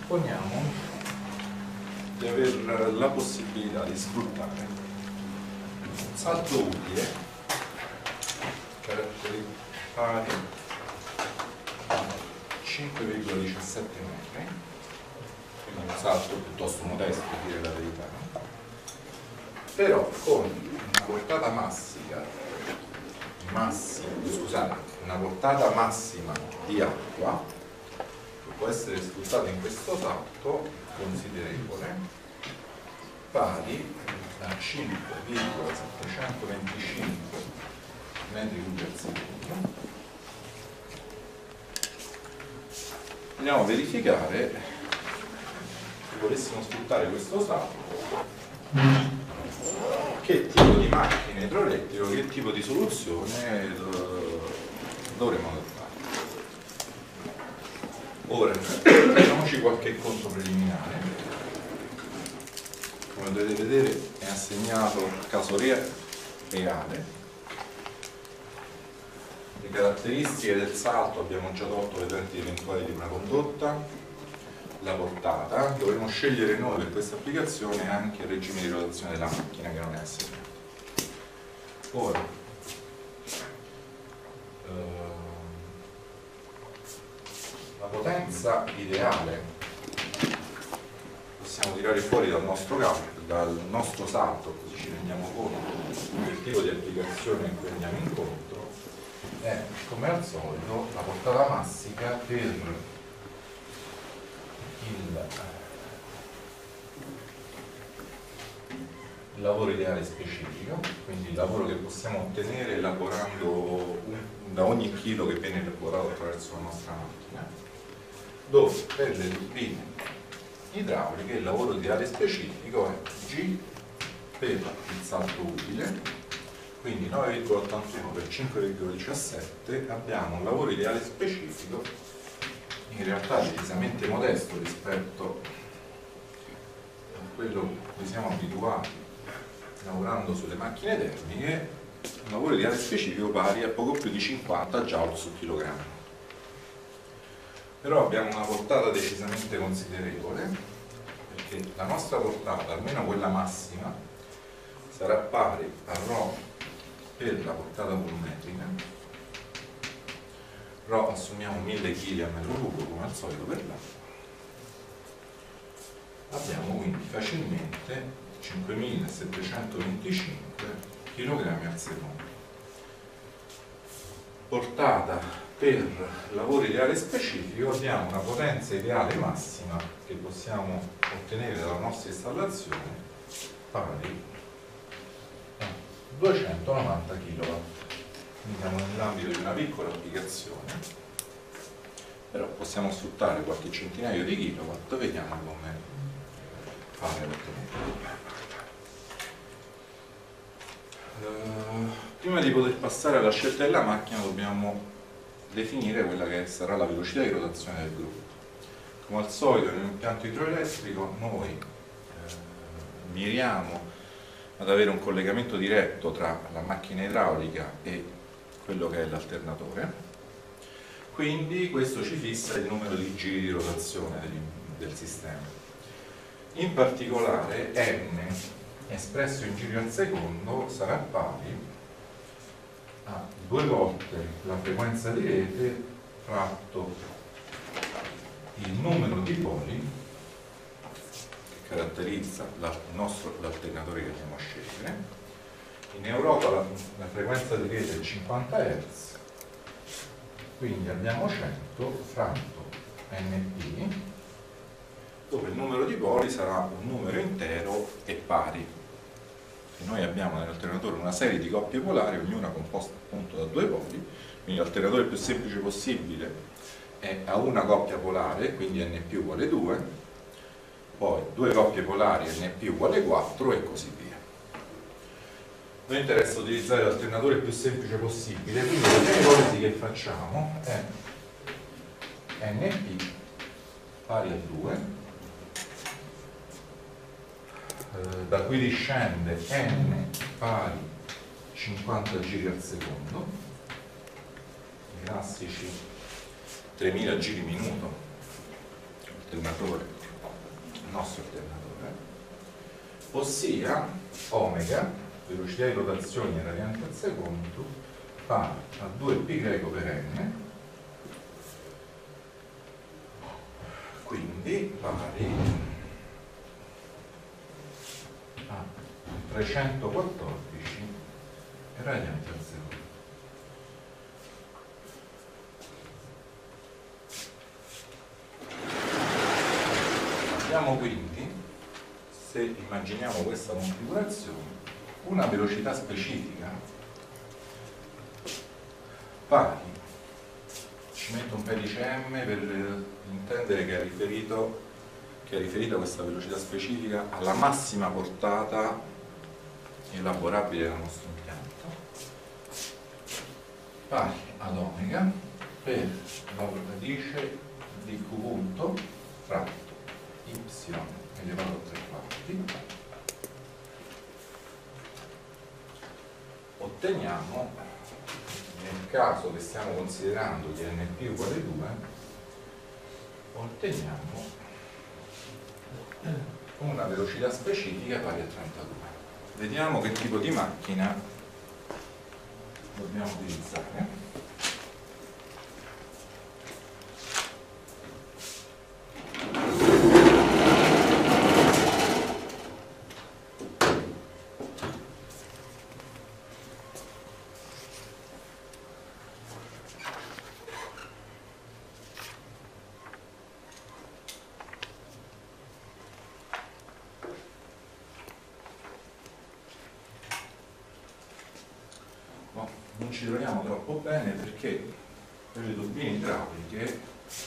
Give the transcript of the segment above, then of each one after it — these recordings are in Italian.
supponiamo di avere la possibilità di sfruttare un salto utile caratteri pari a 5,17 metri, quindi un salto piuttosto modesto, a dire la verità, però con una portata una portata massima di acqua che può essere sfruttata in questo salto considerevole, pari a 5,725 metri cubi al secondo. Andiamo a verificare se volessimo sfruttare questo salto, che tipo di macchina idroelettrica, che tipo di soluzione dovremmo adottare. Ora facciamoci qualche conto preliminare. Come dovete vedere è assegnato caso reale. Le caratteristiche del salto abbiamo già tolto le perdite eventuali di una condotta, la portata, dovremo scegliere noi per questa applicazione anche il regime di rotazione della macchina che non è assegnato. Ora, la potenza ideale possiamo tirare fuori dal nostro calcolo, dal nostro salto, così ci rendiamo conto del tipo di applicazione in cui andiamo incontro, è come al solito la portata massima per il lavoro ideale specifico, quindi il lavoro che possiamo ottenere elaborando da ogni chilo che viene elaborato attraverso la nostra macchina, dove per le turbine idrauliche il lavoro ideale specifico è G per il salto utile, quindi 9,81 per 5,17, abbiamo un lavoro ideale specifico in realtà decisamente modesto rispetto a quello a cui siamo abituati lavorando sulle macchine termiche, un lavoro ideale specifico pari a poco più di 50 joule su chilogrammo. Però abbiamo una portata decisamente considerevole, perché la nostra portata, almeno quella massima, sarà pari a ρ per la portata volumetrica. ρ assumiamo 1000 kg a metro cubo come al solito per l'acqua. Abbiamo quindi facilmente 5725 kg al secondo. Portata per lavoro ideale specifico abbiamo una potenza ideale massima che possiamo ottenere dalla nostra installazione pari a 290 kW. Quindi siamo nell'ambito di una piccola applicazione, però possiamo sfruttare qualche centinaio di kilowatt, vediamo come fare ad ottenerlo. Prima di poter passare alla scelta della macchina dobbiamo definire quella che sarà la velocità di rotazione del gruppo. Come al solito in un impianto idroelettrico noi miriamo ad avere un collegamento diretto tra la macchina idraulica e quello che è l'alternatore, quindi questo ci fissa il numero di giri di rotazione del sistema. In particolare n espresso in giri al secondo sarà pari a 2 volte la frequenza di rete fratto il numero di poli che caratterizza l'alternatore che andiamo a scegliere. In Europa la frequenza di rete è 50 Hz, quindi abbiamo 100 fratto NP, dove il numero di poli sarà un numero intero e pari. Noi abbiamo nell'alternatore una serie di coppie polari, ognuna composta appunto da 2 poli, quindi l'alternatore più semplice possibile è a una coppia polare, quindi NP uguale 2, poi 2 coppie polari NP uguale 4 e così via. Noi interessa utilizzare l'alternatore più semplice possibile, quindi la prima ipotesi che facciamo è NP pari a 2, da cui discende n pari 50 giri al secondo, i classici 3000 giri minuto, alternatore nostro alternatore, ossia omega, velocità di rotazione in radianti al secondo, pari a 2π per n, quindi pari a 314 radianti al secondo. Abbiamo quindi, se immaginiamo questa configurazione, una velocità specifica pari, ci metto un pedice m per intendere che è riferito questa velocità specifica alla massima portata elaborabile dal nostro impianto, pari ad omega per la radice di q punto fratto y elevato a 3/4. Otteniamo, nel caso che stiamo considerando di np uguale 2, otteniamo una velocità specifica pari a 32. Vediamo che tipo di macchina dobbiamo utilizzare. Non ci troviamo troppo bene perché per le turbine idrauliche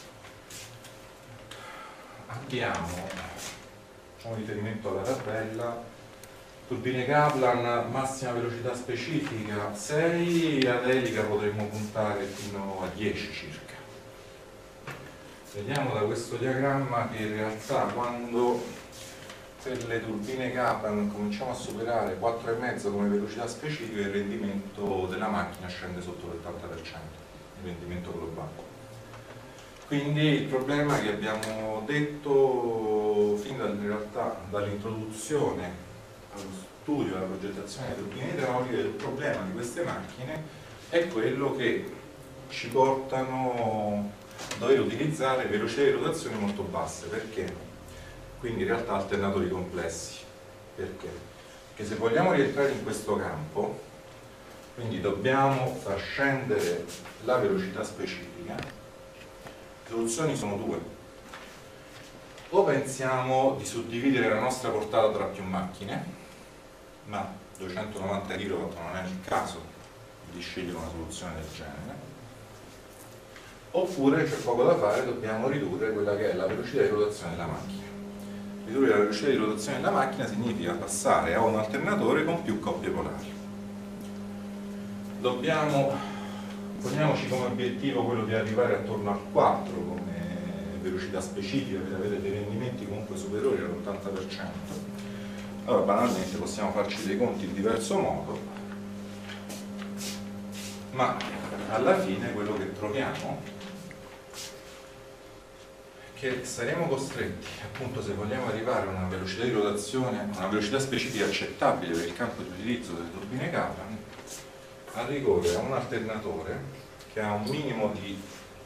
abbiamo, facciamo riferimento alla tabella, turbine Kaplan massima velocità specifica 6, ad elica potremmo puntare fino a 10 circa. Vediamo da questo diagramma che in realtà quando per le turbine Kaplan cominciamo a superare 4,5 come velocità specifica, il rendimento della macchina scende sotto l'80%, il rendimento globale. Quindi il problema che abbiamo detto fin in realtà dall'introduzione allo studio e alla progettazione delle turbine idrauliche, il problema di queste macchine è quello che ci portano a dover utilizzare velocità di rotazione molto basse. Perché? Quindi in realtà alternatori complessi. Perché? Perché se vogliamo rientrare in questo campo, quindi dobbiamo far scendere la velocità specifica, le soluzioni sono due. O pensiamo di suddividere la nostra portata tra più macchine, ma 290 kW non è il caso di scegliere una soluzione del genere, oppure c'è poco da fare, dobbiamo ridurre quella che è la velocità di rotazione della macchina. Ridurre la velocità di rotazione della macchina significa passare a un alternatore con più coppie polari. Poniamoci come obiettivo quello di arrivare attorno al 4 come velocità specifica per avere dei rendimenti comunque superiori all'80%. Allora banalmente possiamo farci dei conti in diverso modo, ma alla fine quello che troviamo che saremo costretti, appunto, se vogliamo arrivare a una velocità di rotazione, una velocità specifica accettabile per il campo di utilizzo delle turbine Kaplan, a ricorrere a un alternatore che ha un minimo di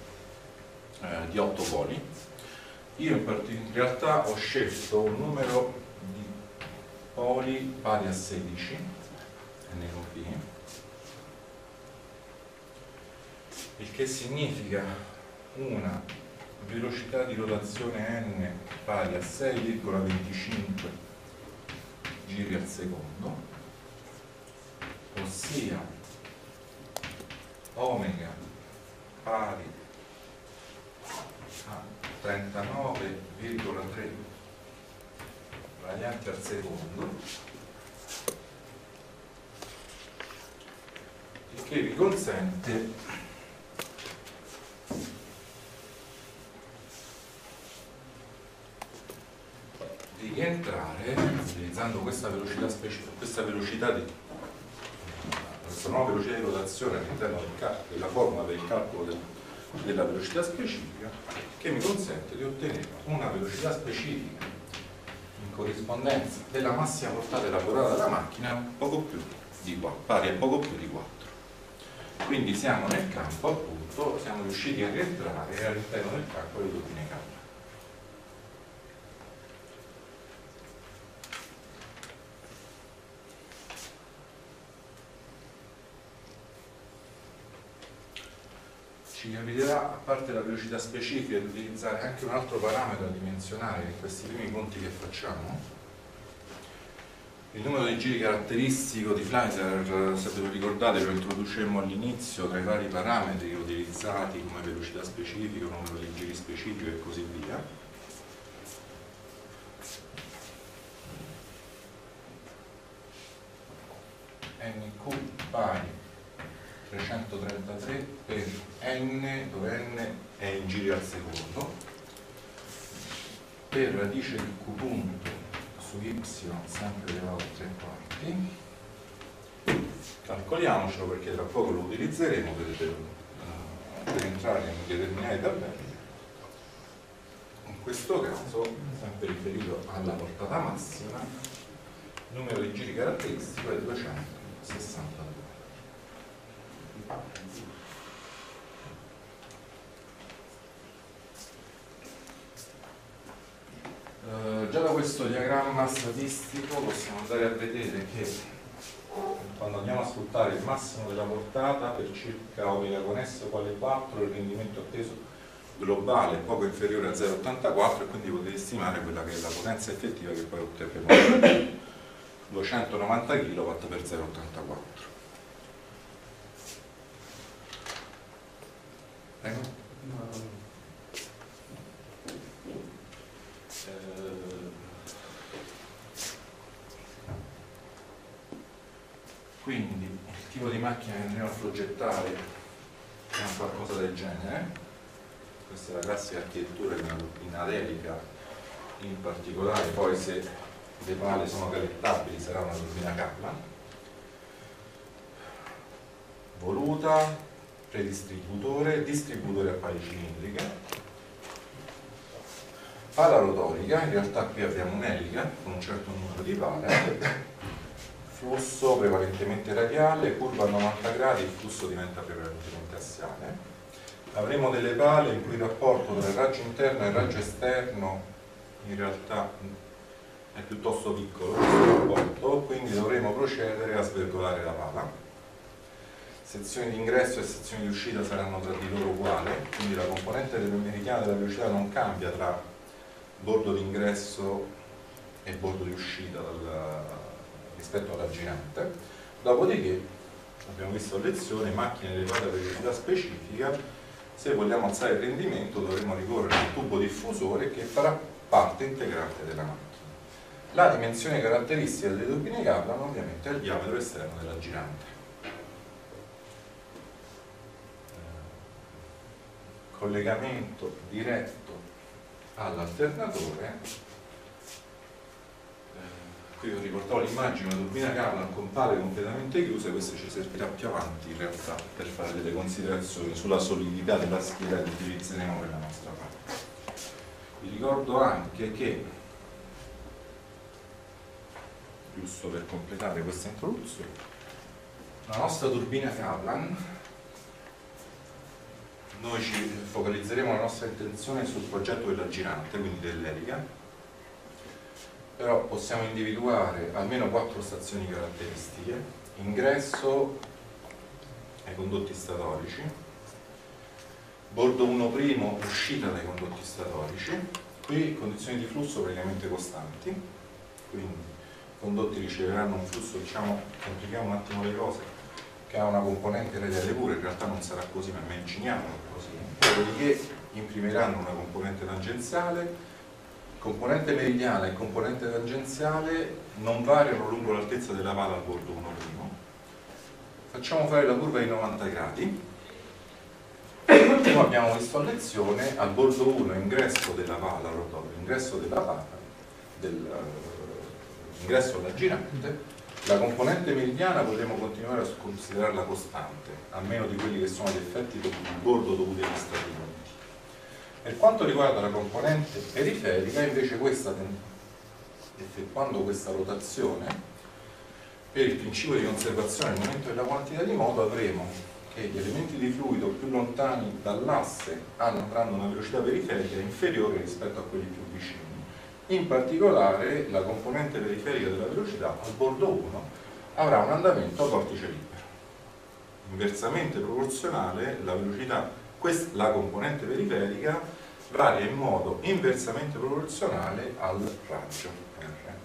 8 poli. Io in realtà ho scelto un numero di poli pari a 16 NP, il che significa una velocità di rotazione n pari a 6,25 giri al secondo, ossia omega pari a 39,3 radianti al secondo, il che vi consente di rientrare utilizzando questa velocità specifica, questa nuova velocità di rotazione all'interno della formula per il calcolo della velocità specifica, che mi consente di ottenere una velocità specifica corrispondenza della massima portata elaborata dalla macchina poco più di 4, pari a poco più di 4. Quindi siamo nel campo, appunto, siamo riusciti a rientrare all'interno del campo delle turbine Kaplan. Ci capiterà, a parte la velocità specifica, di utilizzare anche un altro parametro dimensionale in questi primi conti che facciamo. Il numero di giri caratteristico di Fleiser, se ve lo ricordate, lo introducemmo all'inizio tra i vari parametri utilizzati come velocità specifica, numero di giri specifico e così via. NQ pari 333 per n, dove n è in giri al secondo, per radice di q punto su y sempre elevato a 3 quarti. Calcoliamocelo perché tra poco lo utilizzeremo per entrare in determinate tabelle. In questo caso, sempre riferito alla portata massima, il numero di giri caratteristico è 262. Già da questo diagramma statistico possiamo andare a vedere che quando andiamo a sfruttare il massimo della portata per circa omega con S uguale 4, il rendimento atteso globale è poco inferiore a 0,84 e quindi potete stimare quella che è la potenza effettiva che poi otterremo, 290 kW per 0,84. Prego. Quindi il tipo di macchina che andremo a progettare è un qualcosa del genere. Questa è la classica architettura di una turbina adelica, in particolare poi se le pale sono cavettabili sarà una turbina Kaplan. Voluta, predistributore, distributore a pale cilindriche, pala rotorica, in realtà qui abbiamo un'elica con un certo numero di pale, flusso prevalentemente radiale, curva a 90 gradi, il flusso diventa prevalentemente assiale. Avremo delle pale in cui il rapporto tra il raggio interno e il raggio esterno in realtà è piuttosto piccolo questo rapporto, quindi dovremo procedere a svergolare la pala. Sezioni di ingresso e sezioni di uscita saranno tra di loro uguali, quindi la componente meridiana della velocità non cambia tra bordo di ingresso e bordo di uscita rispetto alla girante. Dopodiché, abbiamo visto a lezione, macchine elevate a velocità specifica, se vogliamo alzare il rendimento dovremo ricorrere al tubo diffusore che farà parte integrante della macchina. La dimensione caratteristica delle turbine Kaplan ovviamente è il diametro esterno della girante. Collegamento diretto all'alternatore. Qui ho riportato l'immagine di una turbina Kaplan con pale completamente chiuse, questo ci servirà più avanti in realtà per fare delle considerazioni sulla solidità della scheda che utilizzeremo per la nostra parte. Vi ricordo anche che, giusto per completare questa introduzione, la nostra turbina Kaplan, noi ci focalizzeremo la nostra attenzione sul progetto della girante, quindi dell'elica, però possiamo individuare almeno 4 stazioni caratteristiche: ingresso ai condotti statorici, bordo 1', uscita dai condotti statorici, qui condizioni di flusso praticamente costanti, quindi i condotti riceveranno un flusso, diciamo, complichiamo un attimo le cose, che ha una componente radiale pura, in realtà non sarà così, ma immaginiamo così, dopodiché imprimiranno una componente tangenziale. Componente meridiana e componente tangenziale non variano lungo l'altezza della pala al bordo 1'. Facciamo fare la curva di 90 gradi. Come abbiamo visto a lezione, al bordo 1 ingresso della pala rotoria, ingresso della pala, ingresso alla girante, la componente meridiana potremo continuare a considerarla costante, a meno di quelli che sono gli effetti del bordo dovuti agli stabilimenti. Per quanto riguarda la componente periferica, invece questa effettuando questa rotazione, per il principio di conservazione al momento della quantità di moto avremo che gli elementi di fluido più lontani dall'asse avranno una velocità periferica inferiore rispetto a quelli più vicini. In particolare la componente periferica della velocità al bordo 1 avrà un andamento a vortice libero. Inversamente proporzionale la velocità, la componente periferica varia in modo inversamente proporzionale al raggio R.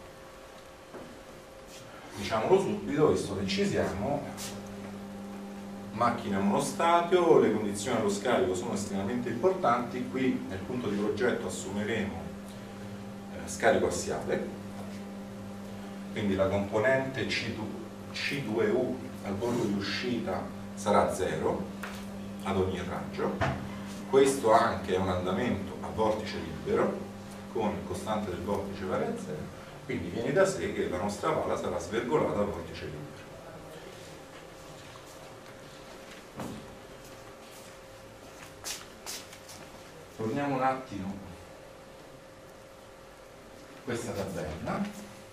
Diciamolo subito, visto che ci siamo: macchina monostadio, le condizioni allo scarico sono estremamente importanti. Qui nel punto di progetto assumeremo scarico assiale, quindi la componente C2U al bordo di uscita sarà 0 ad ogni raggio. Questo anche è un andamento a vortice libero con il costante del vortice pari a 0, quindi viene da sé che la nostra pala sarà svergolata a vortice libero. Torniamo un attimo a questa tabella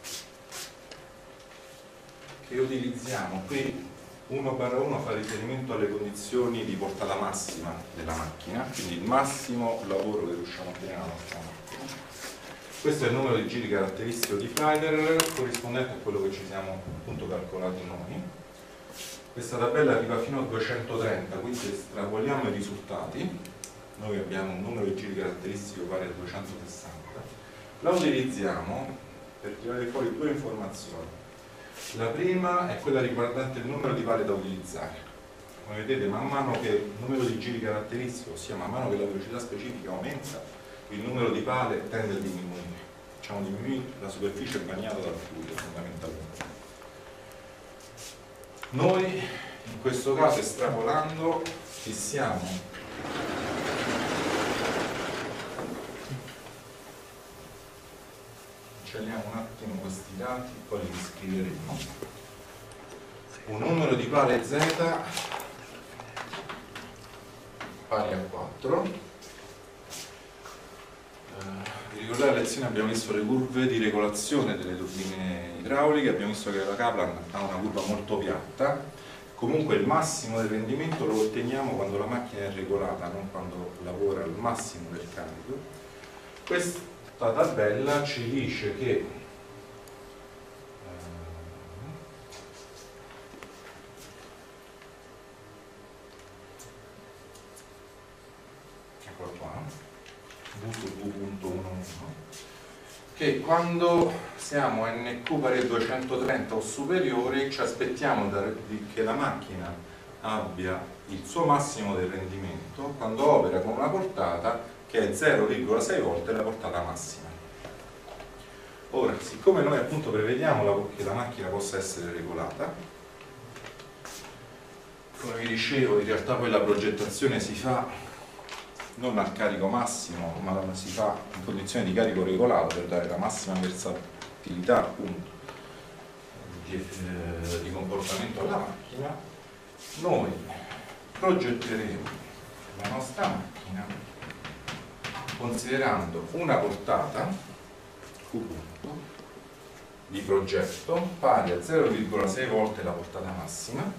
che utilizziamo qui. 1/1 fa riferimento alle condizioni di portata massima della macchina, quindi il massimo lavoro che riusciamo a ottenere nella nostra macchina. Questo è il numero di giri caratteristico di Flider corrispondente a quello che ci siamo appunto calcolati noi. Questa tabella arriva fino a 230, quindi estrapoliamo i risultati. Noi abbiamo un numero di giri caratteristico pari a 260. La utilizziamo per tirare fuori due informazioni. La prima è quella riguardante il numero di pale da utilizzare. Come vedete, man mano che il numero di giri caratteristico, ossia man mano che la velocità specifica aumenta, il numero di pale tende a diminuire. Diciamo diminuire la superficie bagnata dal fluido fondamentalmente. Noi in questo caso, estrapolando, fissiamo cancelliamo un attimo questi dati, poi li scriveremo. Un numero di pale Z pari a 4. Vi ricordate, alla lezione abbiamo visto le curve di regolazione delle turbine idrauliche, abbiamo visto che la Kaplan ha una curva molto piatta. Comunque il massimo del rendimento lo otteniamo quando la macchina è regolata, non quando lavora al massimo del carico. Questa tabella ci dice che eccola qua, V2.11, che quando siamo NQ pari a 230 o superiori ci aspettiamo che la macchina abbia il suo massimo del rendimento quando opera con una portata che è 0,6 volte la portata massima. Ora, siccome noi appunto prevediamo che la macchina possa essere regolata, come vi dicevo, in realtà poi la progettazione si fa non al carico massimo, ma si fa in condizioni di carico regolato per dare la massima versatilità appunto di comportamento alla macchina. Noi progetteremo la nostra macchina considerando una portata Q punto di progetto pari a 0,6 volte la portata massima,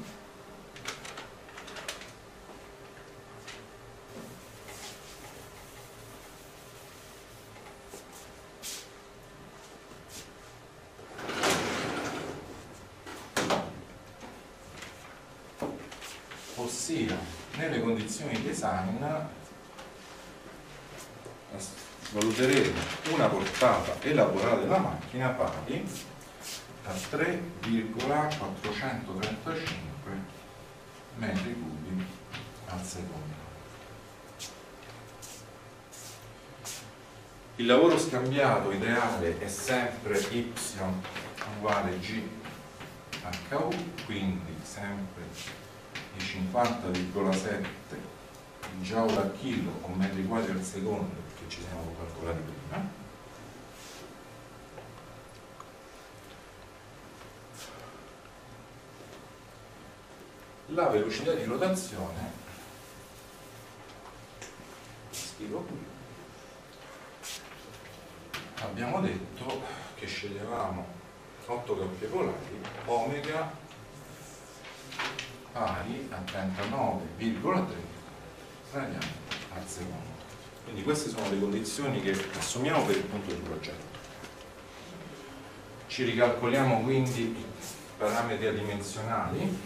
ossia nelle condizioni di design valuteremo una portata elaborata della macchina pari a 3,435 metri cubi al secondo. Il lavoro scambiato ideale è sempre Y uguale GHU, quindi sempre i 50,7 joule a chilo o metri quadri al secondo che ci siamo calcolati prima. La velocità di rotazione, scrivo qui, abbiamo detto che sceglievamo 8 coppie polari, omega pari a 39,3 radiani al secondo. Quindi queste sono le condizioni che assumiamo per il punto di progetto. Ci ricalcoliamo quindi i parametri adimensionali.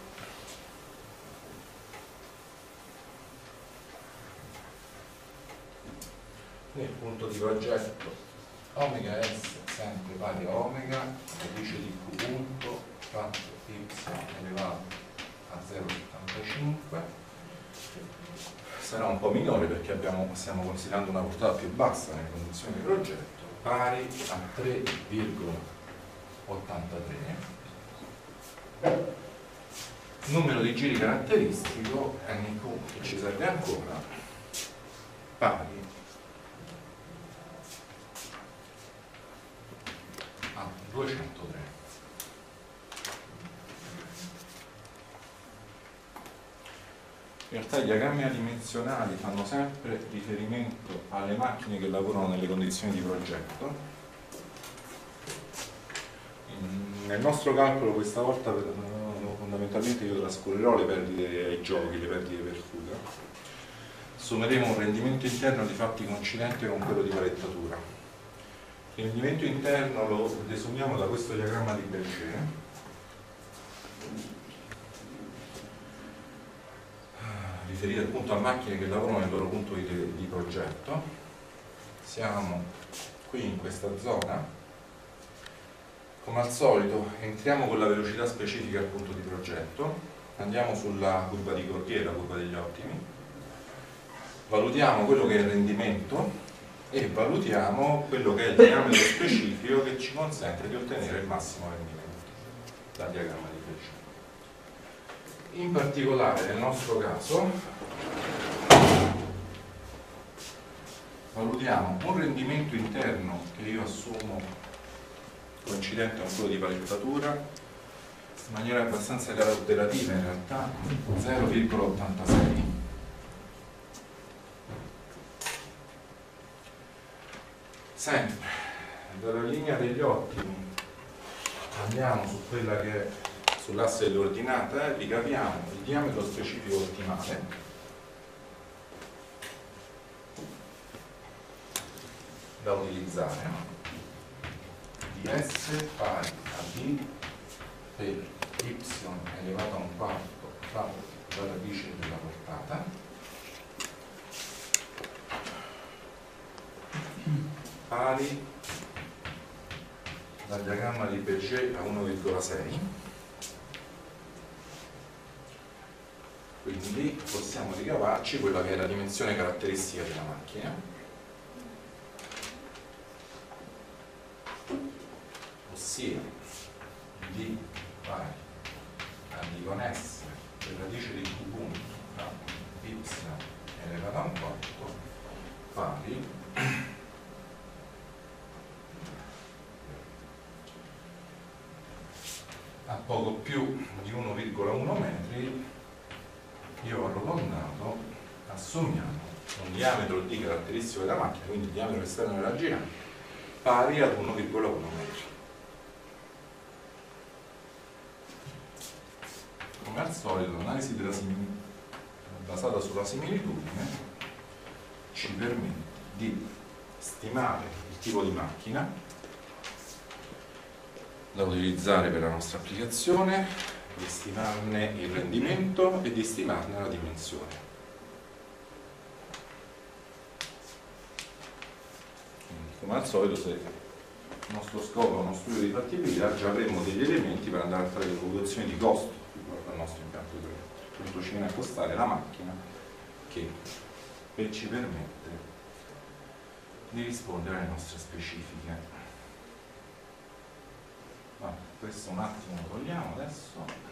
Nel punto di progetto omega s sempre pari a omega radice di q punto fatto y elevato a 0,75, sarà un po' minore perché stiamo considerando una portata più bassa nelle condizioni di progetto, pari a 3,83. Numero di giri caratteristico NQ che ci serve ancora, pari a 203. In realtà i diagrammi adimensionali fanno sempre riferimento alle macchine che lavorano nelle condizioni di progetto. Nel nostro calcolo questa volta fondamentalmente io trascorrerò le perdite ai giochi, le perdite per fuga. Assumeremo un rendimento interno di fatti coincidente con quello di palettatura. Il rendimento interno lo desumiamo da questo diagramma di Berger, riferito appunto a macchine che lavorano nel loro punto di progetto. Siamo qui in questa zona. Come al solito entriamo con la velocità specifica al punto di progetto, andiamo sulla curva di Cordier, la curva degli ottimi, valutiamo quello che è il rendimento e valutiamo quello che è il diametro specifico che ci consente di ottenere il massimo rendimento dal diagramma di Berger. In particolare nel nostro caso valutiamo un rendimento interno che io assumo coincidente con quello di palettatura in maniera abbastanza relativa, in realtà 0,86. Sempre dalla linea degli ottimi andiamo su quella che è sull'asse dell'ordinata, ricaviamo il diametro specifico ottimale da utilizzare, ds pari a d per y elevato a un quarto fatto la radice della portata pari dal diagramma di Berger a 1,6. Quindi possiamo ricavarci quella che è la dimensione caratteristica della macchina, ossia d pari a d con s per radice di q punto a y elevato a un quarto pari a poco più di 1,1 metri. Io ho arrotondato, assumiamo un diametro d caratteristico della macchina, quindi il diametro esterno della girante, pari ad 1,1 metri. Come al solito l'analisi basata sulla similitudine ci permette di stimare il tipo di macchina da utilizzare per la nostra applicazione, di stimarne il rendimento e di stimarne la dimensione. Quindi, come al solito, se il nostro scopo è uno studio di fattibilità, già avremo degli elementi per andare a fare le valutazioni di costo riguardo al nostro impianto di progetto. Questo ci viene a costare la macchina che ci permette di rispondere alle nostre specifiche. Questo un attimo lo togliamo adesso.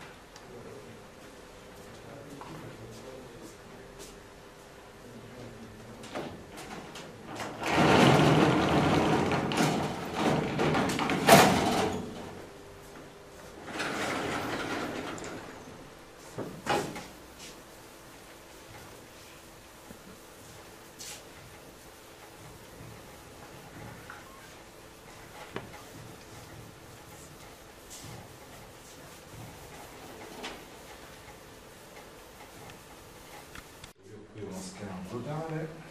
brutale.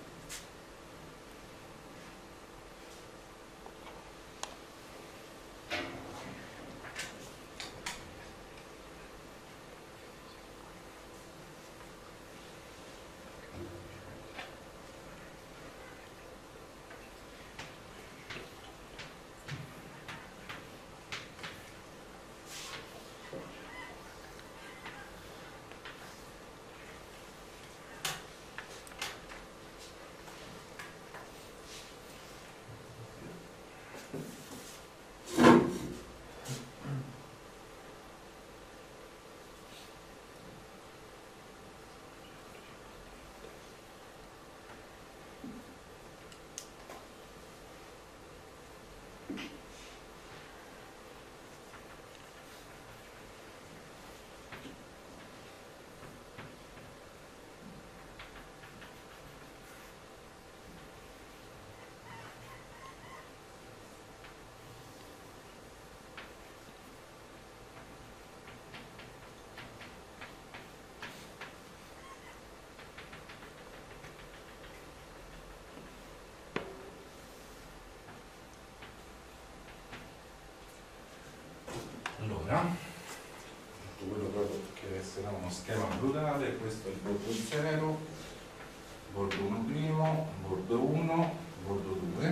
Allora, tutto quello proprio che sarà uno schema brutale, questo è il bordo 0, bordo 1 primo, bordo 1, bordo 2.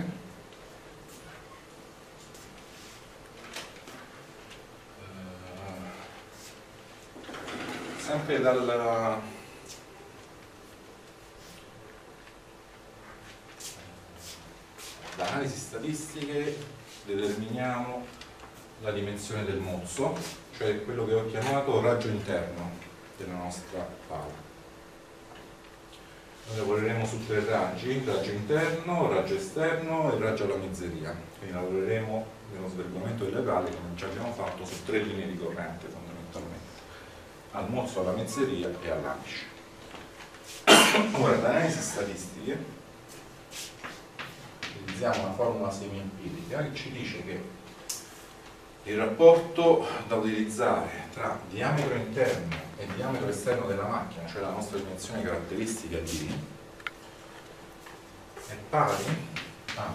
Sempre da analisi statistiche determiniamo la dimensione del mozzo, cioè quello che ho chiamato raggio interno della nostra pala. Noi lavoreremo su 3 raggi: raggio interno, raggio esterno e raggio alla mezzeria. Quindi lavoreremo nello svergomento delle pale, come già abbiamo fatto, su 3 linee di corrente fondamentalmente: al mozzo, alla mezzeria e all'apice. Ora, da analisi statistiche utilizziamo una formula semi-empirica che ci dice che il rapporto da utilizzare tra diametro interno e diametro esterno della macchina, cioè la nostra dimensione caratteristica D, è pari a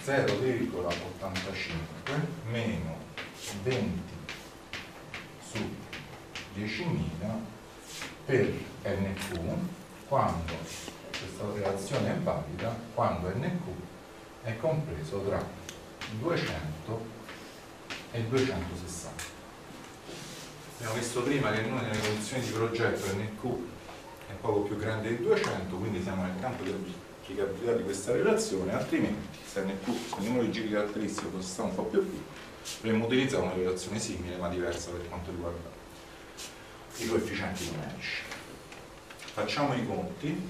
0,85 meno 20 su 10.000 per NQ, quando questa relazione è valida, quando NQ è compreso tra 200 e 260. Abbiamo visto prima che noi nelle condizioni di progetto NQ è poco più grande di 200, quindi siamo nel campo di applicabilità di questa relazione, altrimenti se NQ, se il numero di giri caratteristico fosse stato un po' più piccolo, avremmo utilizzato una relazione simile ma diversa per quanto riguarda i coefficienti numerici. Facciamo i conti.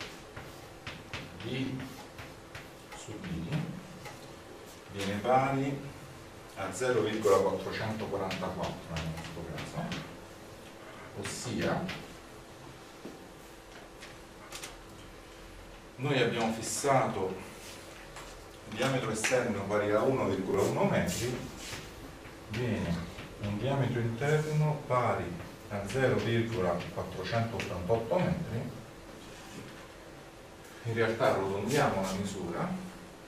D su D viene pari a 0,444 nel nostro caso, ossia noi abbiamo fissato il diametro esterno pari a 1,1 metri, viene un diametro interno pari a 0,488 metri. In realtà arrotondiamo la misura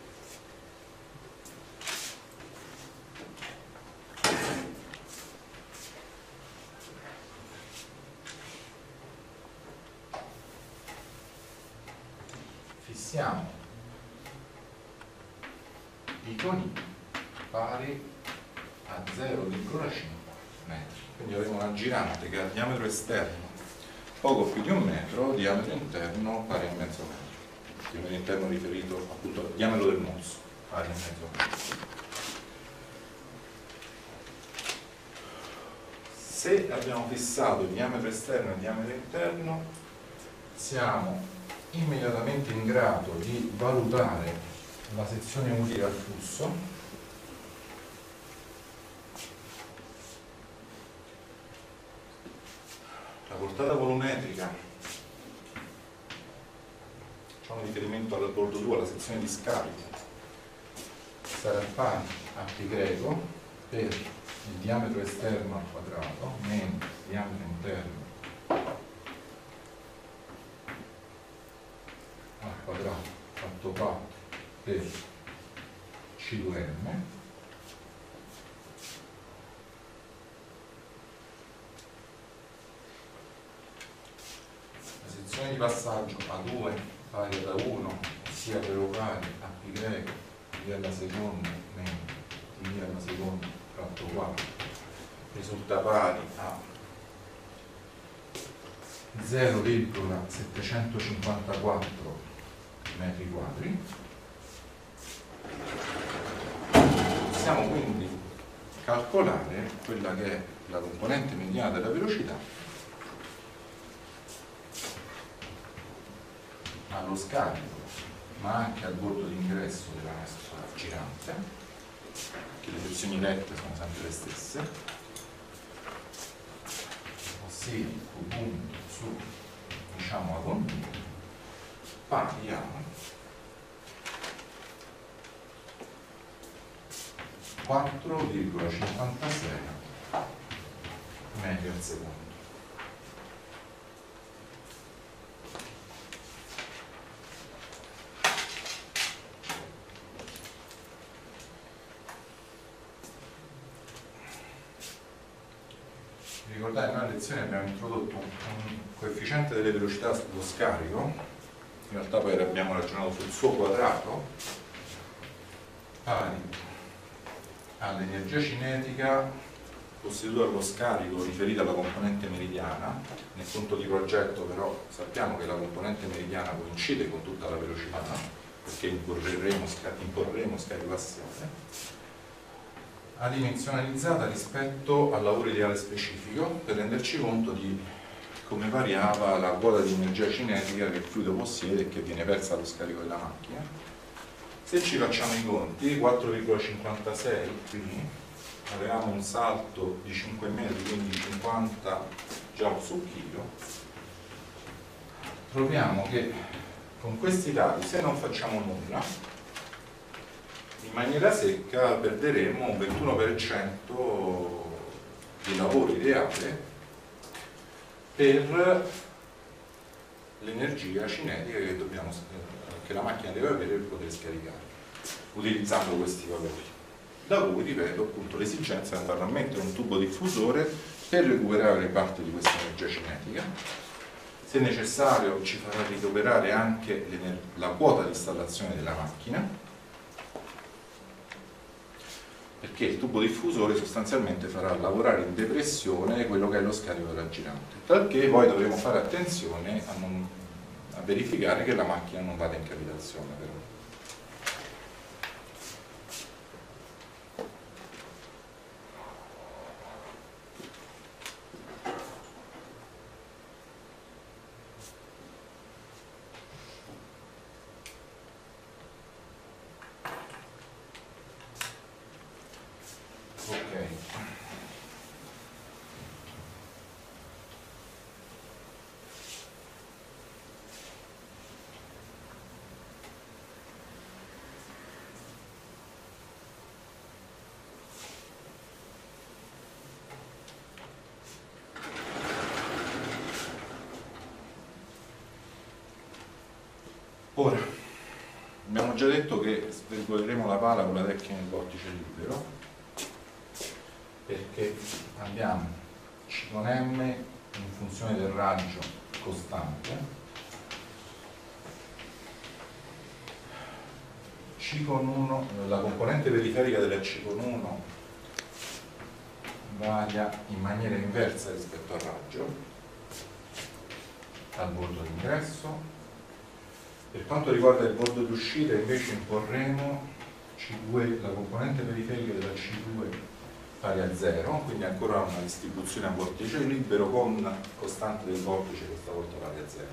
fissiamo i coni pari a 0,5 metri, quindi avremo una girante che ha diametro esterno poco più di 1 metro, diametro interno pari a mezzo metro, diametro interno riferito appunto al diametro del mozzo pari a mezzo metro. Se abbiamo fissato il diametro esterno e il diametro interno, siamo immediatamente in grado di valutare la sezione utile al flusso, la portata volumetrica, facciamo riferimento al bordo 2, alla sezione di scarico, sarà pari a π greco per il diametro esterno al quadrato meno il diametro interno quadrato fatto 4 per C2M la sezione di passaggio A2 pari da 1 sia per uguale a π greco d alla seconda meno d alla seconda fratto 4 risulta pari a 0,754 metri quadri. Possiamo quindi calcolare quella che è la componente mediana della velocità allo scarico, ma anche al bordo d'ingresso della nostra girante, che le sezioni rette sono sempre le stesse, ossia Q punto su, diciamo, A continuo, pari a 4,56 metri al secondo. Ricordate, nella lezione abbiamo introdotto un coefficiente delle velocità sullo scarico, in realtà poi abbiamo ragionato sul suo quadrato, pari all'energia cinetica posseduta dallo scarico riferita alla componente meridiana. Nel punto di progetto però sappiamo che la componente meridiana coincide con tutta la velocità, perché imporremo scarico assieme, adimensionalizzata rispetto al lavoro ideale specifico, per renderci conto di come variava la quota di energia cinetica che il fluido possiede e che viene persa allo scarico della macchina. Se ci facciamo i conti, 4,56 qui avevamo un salto di 5 metri, quindi 50 joule su chilo. Troviamo che con questi dati, se non facciamo nulla, in maniera secca perderemo un 21% di lavoro ideale per l'energia cinetica che la macchina deve avere per poter scaricare, utilizzando questi valori. Da cui, ripeto, appunto, l'esigenza di andare a mettere un tubo diffusore per recuperare parte di questa energia cinetica. Se necessario ci farà recuperare anche la quota di installazione della macchina, perché il tubo diffusore sostanzialmente farà lavorare in depressione quello che è lo scarico della girante, talché poi dovremo fare attenzione a verificare che la macchina non vada in cavitazione però. Ora, abbiamo già detto che svirgoleremo la pala con la tecnica del vortice libero, perché abbiamo C con M in funzione del raggio costante, C con 1, la componente periferica della C con 1 varia in maniera inversa rispetto al raggio, al bordo d'ingresso. Per quanto riguarda il bordo d'uscita invece imporremo C2, la componente periferica della C2 pari a 0, quindi ancora una distribuzione a vortice libero con costante del vortice questa volta pari a 0.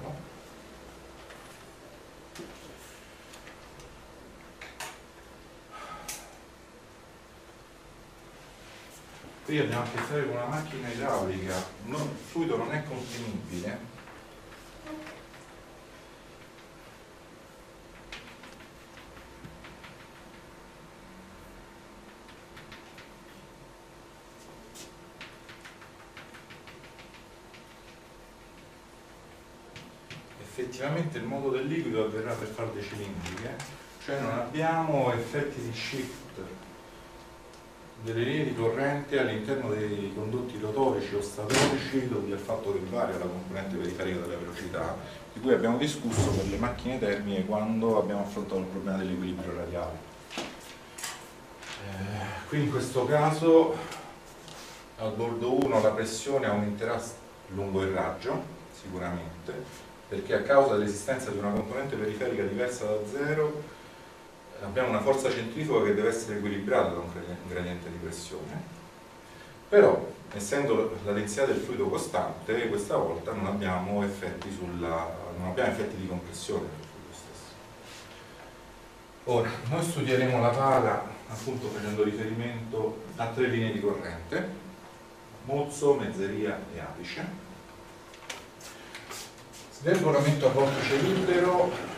Qui abbiamo a che fare con una macchina idraulica, il fluido non è comprimibile, effettivamente il modo del liquido avverrà per falde cilindriche, cioè non abbiamo effetti di shift delle linee di corrente all'interno dei condotti rotorici o statorici dovuti al fatto che varia la componente periferica della velocità, di cui abbiamo discusso per le macchine termiche quando abbiamo affrontato il problema dell'equilibrio radiale. Qui in questo caso al bordo 1 la pressione aumenterà lungo il raggio, sicuramente, perché a causa dell'esistenza di una componente periferica diversa da zero abbiamo una forza centrifuga che deve essere equilibrata da un gradiente di pressione, però essendo la densità del fluido costante questa volta non abbiamo effetti di compressione del fluido stesso. Ora, noi studieremo la pala appunto facendo riferimento a 3 linee di corrente: mozzo, mezzeria e apice. Svergolamento a vortice libero,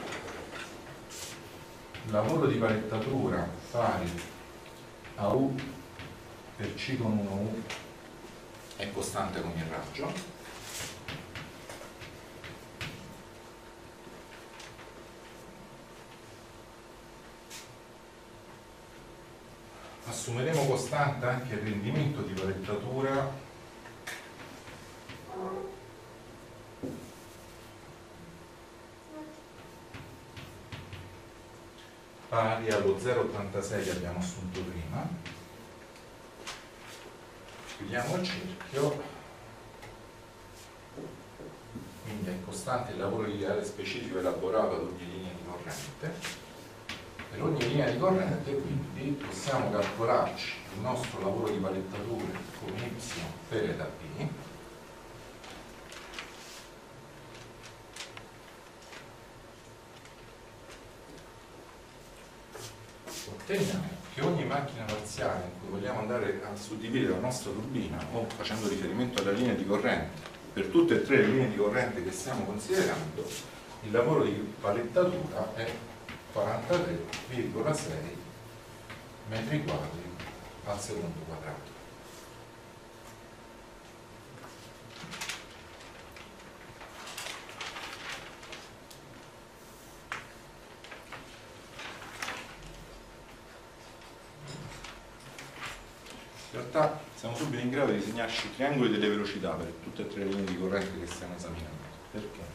lavoro di palettatura pari a U per C con 1U è costante con il raggio. Assumeremo costante anche il rendimento di palettatura pari allo 0,86 che abbiamo assunto prima. Chiudiamo il cerchio, quindi è costante il lavoro ideale specifico elaborato ad ogni linea di corrente. Per ogni linea di corrente quindi possiamo calcolarci il nostro lavoro di palettatura come y per eta b, otteniamo che ogni macchina parziale in cui vogliamo andare a suddividere la nostra turbina, o facendo riferimento alla linea di corrente, per tutte e 3 le linee di corrente che stiamo considerando, il lavoro di palettatura è 43,6 metri quadri al secondo quadrato. In realtà siamo subito in grado di disegnarci triangoli delle velocità per tutte e 3 le linee di corrente che stiamo esaminando. Perché?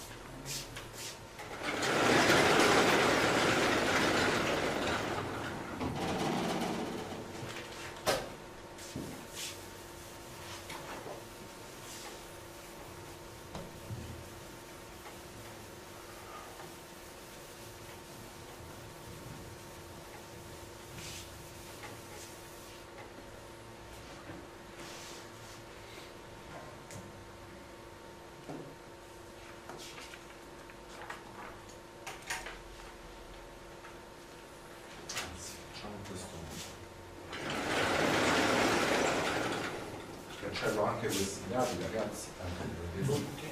Cancello anche questi dati, ragazzi, tanto li vedete tutti.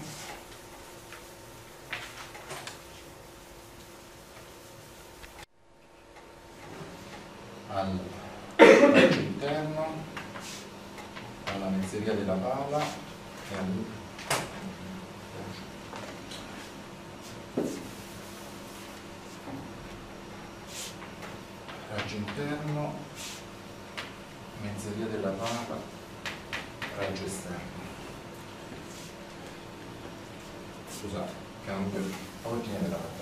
Al raggio interno, alla mezzeria della pala e al raggio interno, mezzeria della pala, raggio esterno. Scusate, cambio ordine della tabella.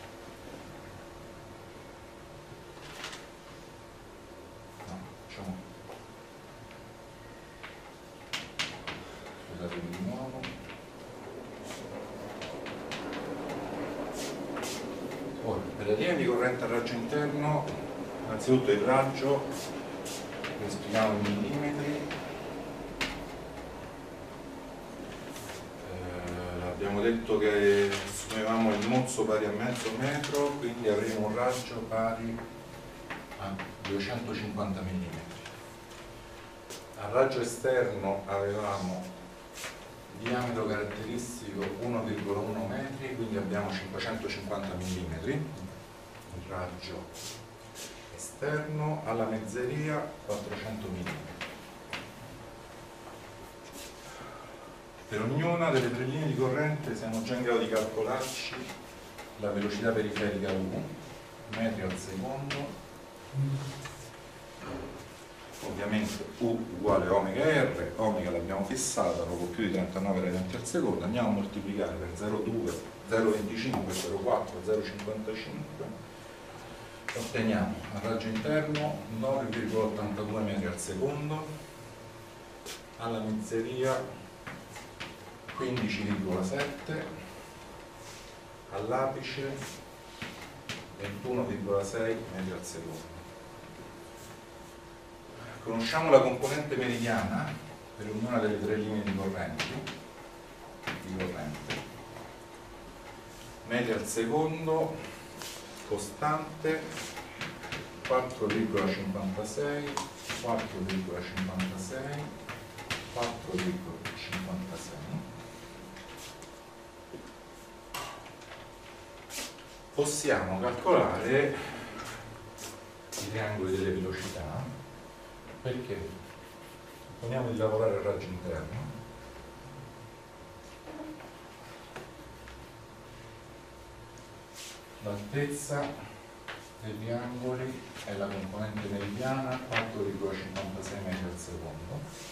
No, facciamo. Scusate di nuovo. Ora, per la linea di corrente a raggio interno, innanzitutto il raggio lo esprimiamo in millimetri. Abbiamo detto che assumevamo il mozzo pari a mezzo metro, quindi avremo un raggio pari a 250 mm. Al raggio esterno avevamo diametro caratteristico 1,1 metri, quindi abbiamo 550 mm. Il raggio esterno, alla mezzeria 400 mm. Per ognuna delle tre linee di corrente siamo già in grado di calcolarci la velocità periferica U, metri al secondo, ovviamente U uguale omega R, omega l'abbiamo fissata, poco più di 39 radianti al secondo, andiamo a moltiplicare per 0,2, 0,25, 0,4, 0,55, otteniamo al raggio interno 9,82 metri al secondo, alla mizzeria 15,7, all'apice 21,6 metri al secondo. Conosciamo la componente meridiana per ognuna delle tre linee di corrente. Metri al secondo, costante 4,56, 4,56, 4,56. Possiamo calcolare i triangoli delle velocità, perché supponiamo di lavorare al raggio interno. L'altezza dei triangoli è la componente meridiana, 4,56 metri al secondo.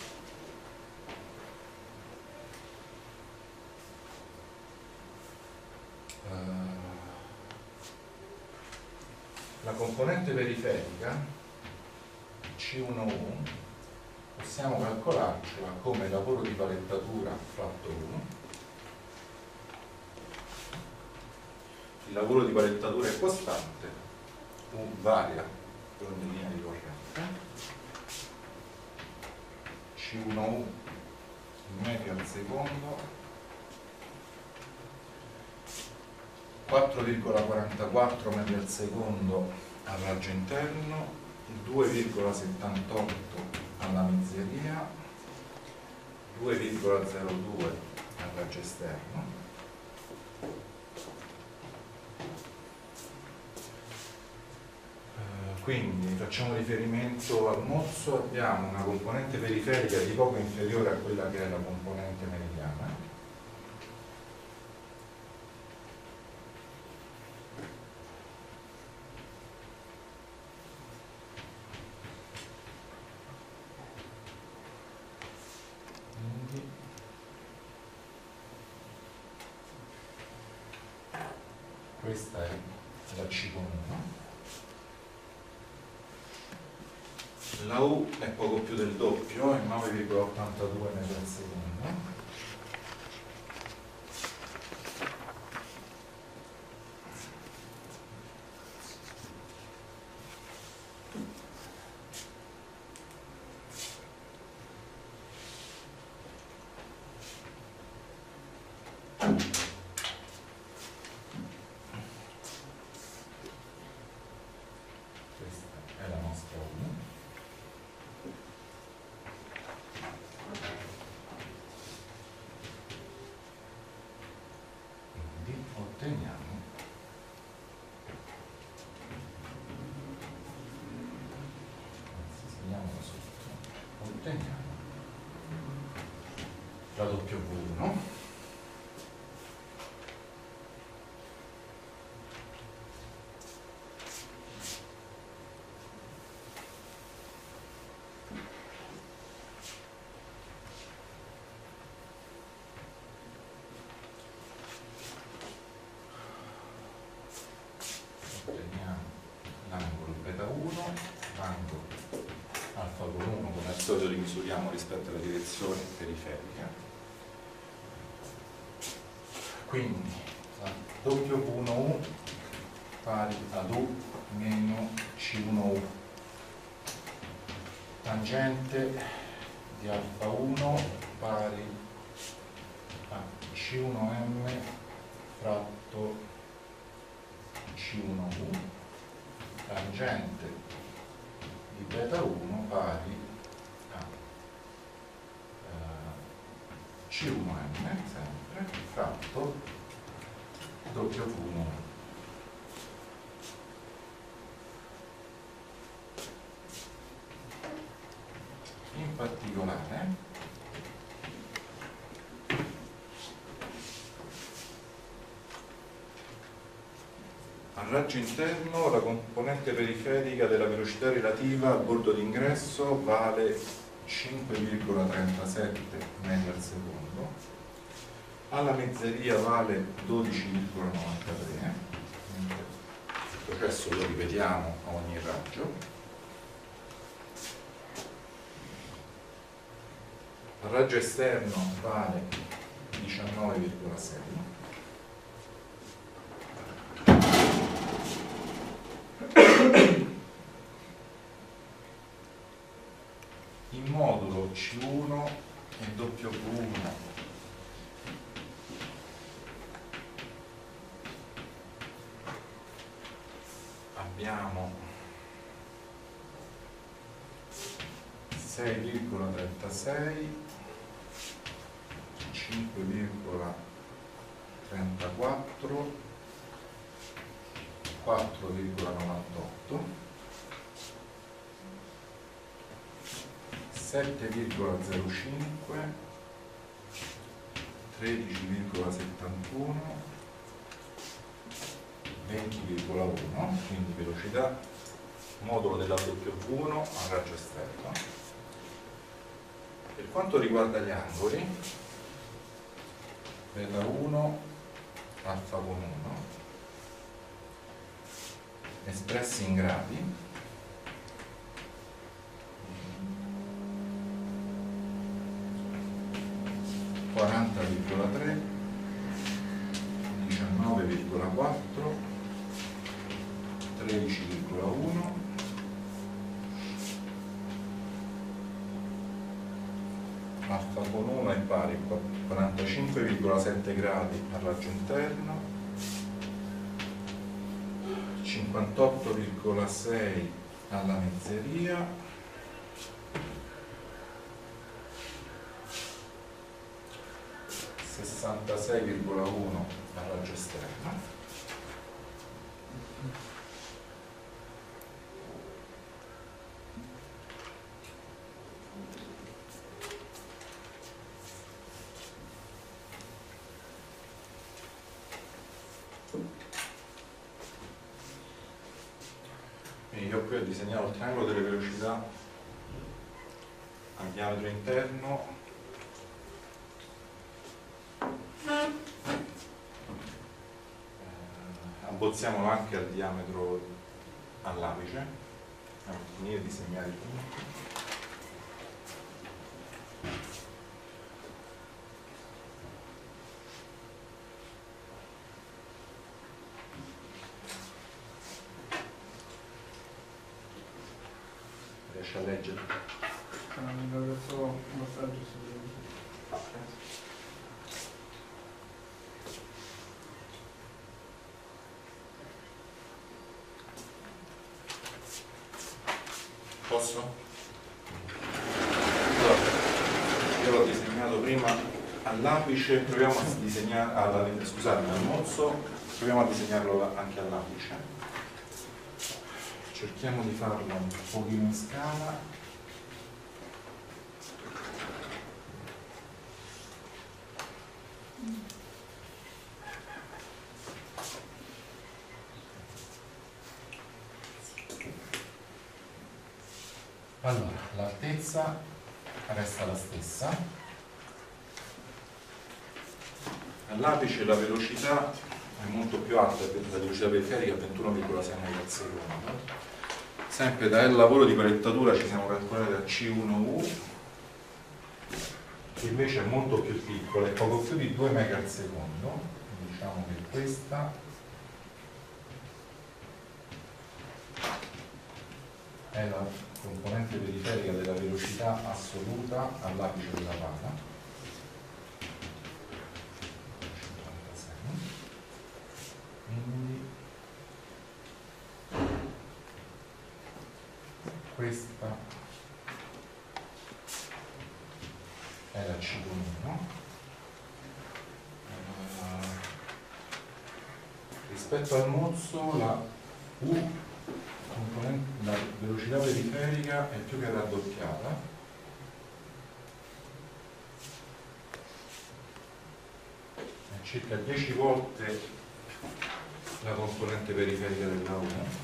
La componente periferica C1U possiamo calcolarcela come lavoro di palettatura fratto 1. Il lavoro di palettatura è costante, U varia per ogni linea di corrente. C1U metri al secondo, 4,44 metri al secondo al raggio interno, 2,78 alla mizzeria, 2,02 al raggio esterno. Quindi facciamo riferimento al mozzo, abbiamo una componente periferica di poco inferiore a quella che è la componente meridiana. Questa è la C1. La U è poco più del doppio, è 9,82 metri al secondo. Otteniamo la W1 otteniamo l'angolo beta 1, l'angolo alfa con 1, come al solito li misuriamo rispetto alla direzione periferica. Quindi la W1U pari ad U meno C1U, tangente di alfa 1 pari a C1M fratto C1U, tangente di beta 1 pari a C1M sempre fratto W1. In particolare Al raggio interno la componente periferica della velocità relativa al bordo d'ingresso vale 5,37 metri al secondo, alla mezzeria vale 12,93, il processo lo ripetiamo a ogni raggio. Al raggio esterno vale 19,6. In modulo C1 e W1 abbiamo 6,36, 5,34, 4,98, 7,05, 13,71, 20,1, quindi velocità modulo della W1 al raggio esterno. Per quanto riguarda gli angoli, per la 1 alfa con 1 espressi in gradi, quaranta virgola 3, 19,4, 13,1, alfa con 1 è pari a 45,7 gradi al raggio interno, 58,6 alla mezzeria, 66,1 al raggio esterno. Quindi io qui ho disegnato il triangolo delle velocità a diametro interno abbozziamolo anche al diametro all'apice, finire di segnare i punti. Riesci a leggere? Posso? Allora, io l'ho disegnato prima all'apice, proviamo a disegnare, scusatemi, al mozzo, proviamo a disegnarlo anche all'apice. Cerchiamo di farlo un pochino in scala. Allora, l'altezza resta la stessa. All'apice la velocità è molto più alta, la velocità periferica è 21,6 metri al secondo. Sempre dal lavoro di palettatura ci siamo calcolati a C1U, che invece è molto più piccola, è poco più di 2 metri al secondo. Diciamo che questa è la componente periferica della velocità assoluta all'apice della pala. 56. Quindi questa è la C1. Rispetto al mozzo la U, la velocità periferica è più che raddoppiata, è circa 10 volte la componente periferica della 1.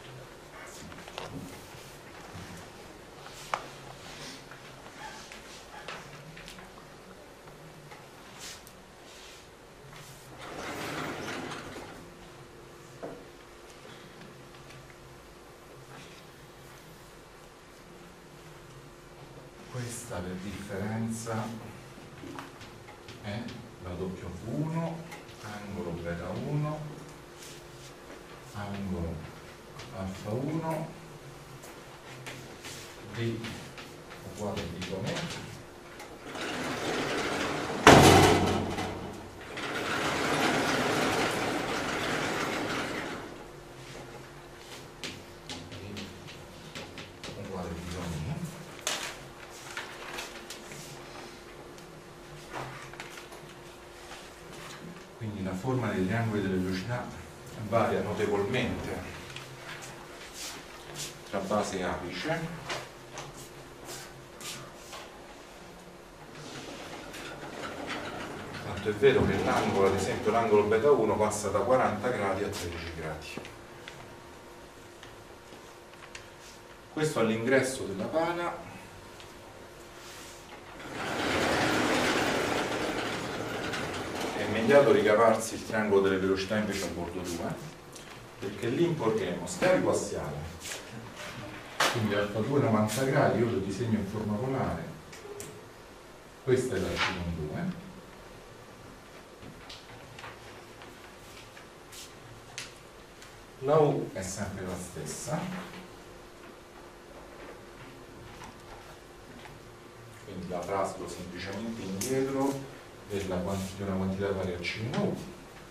Questa per differenza è la W1, angolo beta 1, angolo alfa 1, D uguale a D con E, uguale a D con E. Quindi la forma dei triangoli delle velocità varia notevolmente tra base e apice. Tanto è vero che l'angolo, ad esempio l'angolo beta 1, passa da 40 gradi a 13 gradi. Questo all'ingresso della pala. È immediato ricavarsi il triangolo delle velocità invece a bordo 2, perché lì imporremo scarico assiale, quindi alfa 2 90 gradi, io lo disegno in forma polare, questa è la C con 2, la U è sempre la stessa, quindi la traslo semplicemente indietro di una quantità pari a C meno U.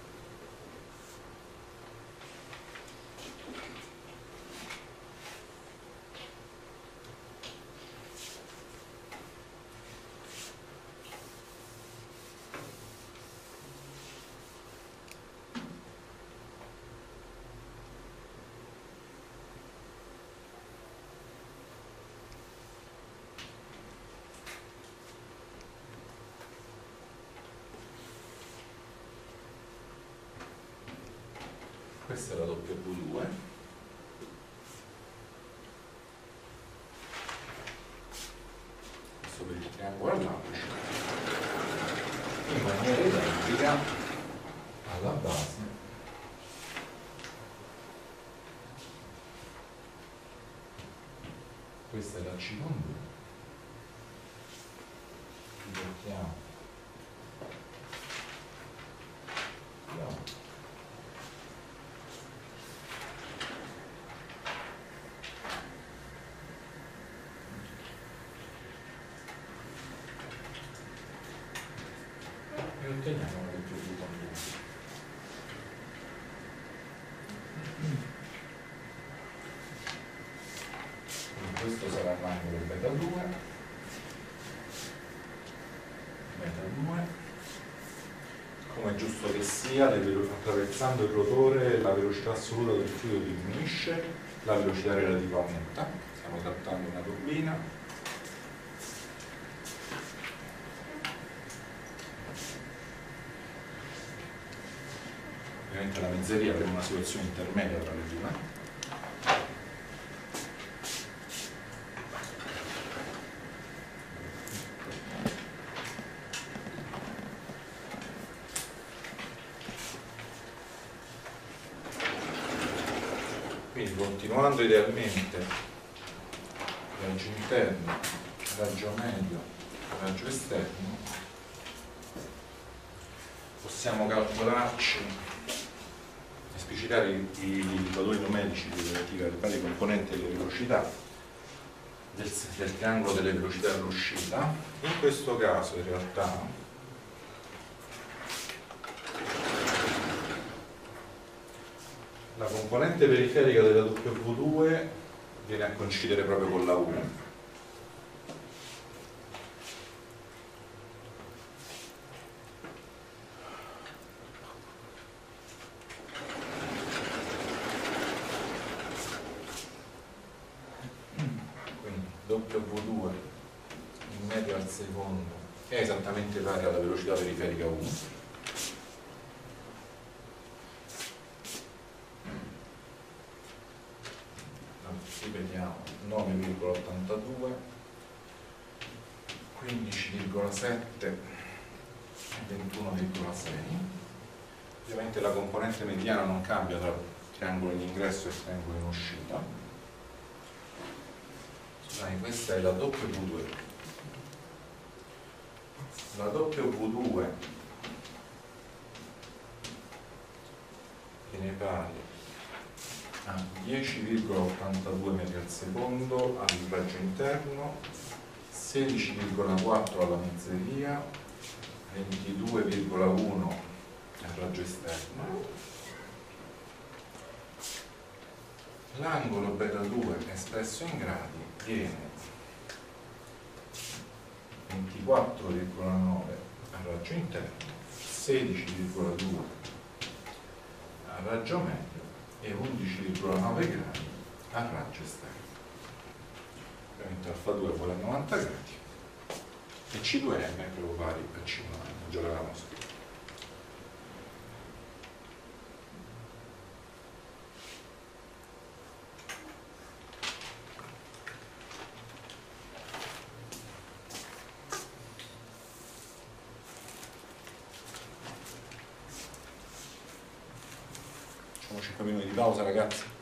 Questa è la W2, questo per il triangolo all'apice, in maniera identica alla base questa è la C con 2, mettiamo e otteniamo la W con 2. Questo sarà l'angolo beta 2, come è giusto che sia, attraversando il rotore la velocità assoluta del fluido diminuisce, la velocità relativa aumenta, stiamo trattando una turbina. Ovviamente la mezzeria avremo una situazione intermedia tra le due. Quindi continuando idealmente raggio interno, raggio medio, raggio esterno, possiamo calcolarci, esplicitare i valori numerici relativi alle varie componenti delle velocità del triangolo delle velocità all'uscita. In questo caso in realtà la componente periferica della W2 viene a coincidere proprio con la 1. Quindi W2 in media al secondo è esattamente pari alla velocità periferica 1. ripetiamo, 9,82, 15,7 e 21,6. Ovviamente la componente mediana non cambia tra triangolo in ingresso e triangolo in uscita. Questa è la W2. La W2 viene pari a 10,82 metri al secondo al raggio interno, 16,4 alla mezzeria, 22,1 al raggio esterno. L'angolo beta 2 espresso in gradi viene 24,9 al raggio interno, 16,2 al raggio medio e 11,9 gradi al raggio esterno. Ovviamente alfa 2 vuole a 90 gradi e C2M è proprio pari a C1M, già l'avevamo scritto. Facciamo 5 minuti di pausa, ragazzi.